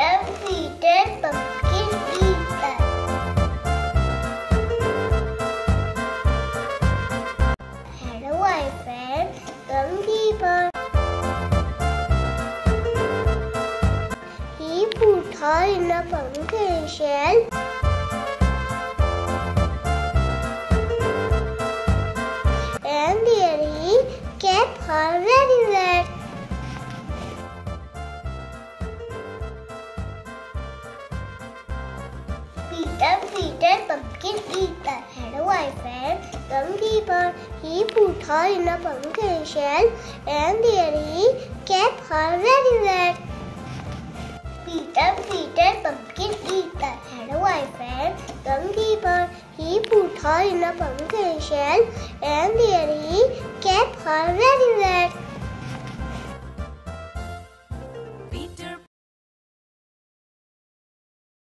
Peter pumpkin eater. Had a wife and some keeper. He put her in a pumpkin shell. And there he kept her very well. Peter pumpkin eater had a wife and some keeper. He put her in a pumpkin shell and there he kept her very well. Peter pumpkin eater had a wife and some keeper. He put her in a pumpkin shell and there he kept her very well.